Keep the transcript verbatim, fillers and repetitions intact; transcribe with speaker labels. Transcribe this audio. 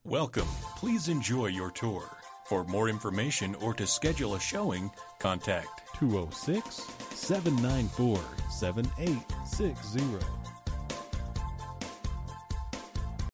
Speaker 1: Welcome. Please enjoy your tour. For more information or to schedule a showing, contact
Speaker 2: two oh six, seven nine four, seven eight six zero.